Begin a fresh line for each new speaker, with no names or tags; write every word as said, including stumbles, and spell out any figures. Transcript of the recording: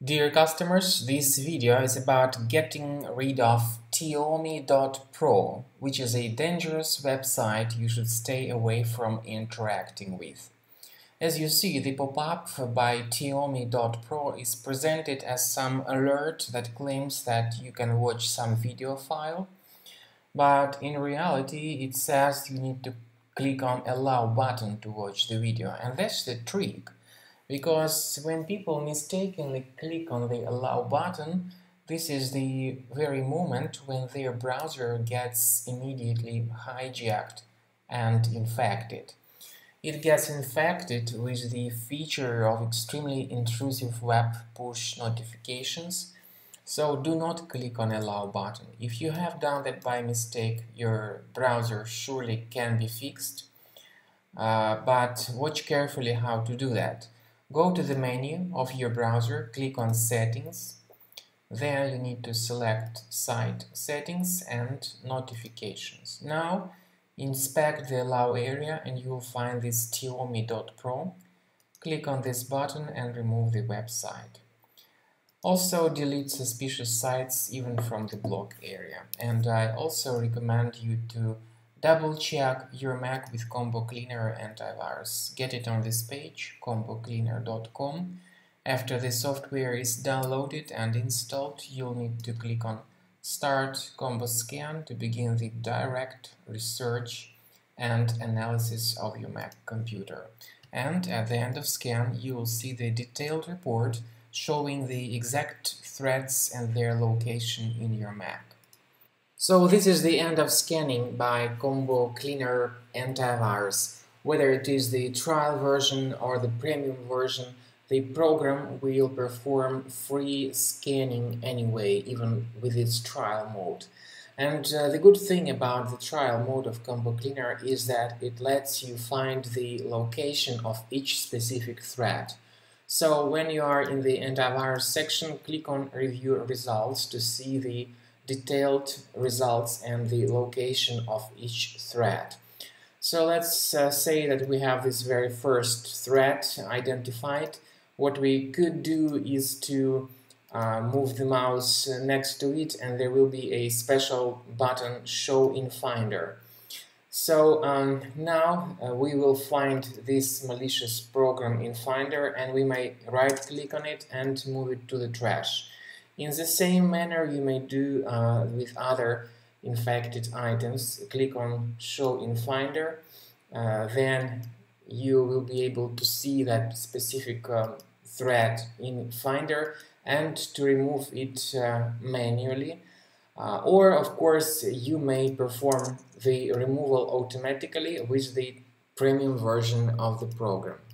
Dear customers, this video is about getting rid of Teomi dot pro, which is a dangerous website you should stay away from interacting with. As you see, the pop-up by Teomi dot pro is presented as some alert that claims that you can watch some video file, but in reality it says you need to click on Allow button to watch the video, and that's the trick. Because when people mistakenly click on the Allow button, this is the very moment when their browser gets immediately hijacked and infected. It gets infected with the feature of extremely intrusive web push notifications, so do not click on Allow button. If you have done that by mistake, your browser surely can be fixed, uh, but watch carefully how to do that. Go to the menu of your browser, click on Settings. There you need to select Site Settings and Notifications. Now inspect the Allow area and you will find this Teomi dot pro. Click on this button and remove the website. Also delete suspicious sites even from the block area. And I also recommend you to double check your Mac with Combo Cleaner Antivirus. Get it on this page, combo cleaner dot com. After the software is downloaded and installed, you'll need to click on Start Combo Scan to begin the direct research and analysis of your Mac computer. And at the end of scan, you will see the detailed report showing the exact threads and their location in your Mac. So this is the end of scanning by Combo Cleaner Antivirus. Whether it is the trial version or the premium version, the program will perform free scanning anyway, even with its trial mode. And uh, the good thing about the trial mode of Combo Cleaner is that it lets you find the location of each specific thread. So when you are in the antivirus section, click on Review Results to see the detailed results and the location of each thread. So let's uh, say that we have this very first thread identified. What we could do is to uh, move the mouse next to it, and there will be a special button, Show in Finder. So um, now uh, we will find this malicious program in Finder, and we may right-click on it and move it to the trash. In the same manner you may do uh, with other infected items. Click on Show in Finder, uh, then you will be able to see that specific uh, thread in Finder and to remove it uh, manually. Uh, or of course you may perform the removal automatically with the premium version of the program.